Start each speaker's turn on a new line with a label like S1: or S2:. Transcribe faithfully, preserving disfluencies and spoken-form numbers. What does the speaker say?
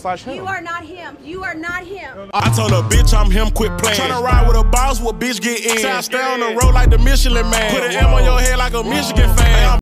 S1: slash him.
S2: You are not him. You are not him.
S3: I told her, bitch, I'm him, quit playing. Tryna ride with a boss, what bitch get in. Say I stay on the road like the Michelin man. Put an M on your head like a Michigan fan.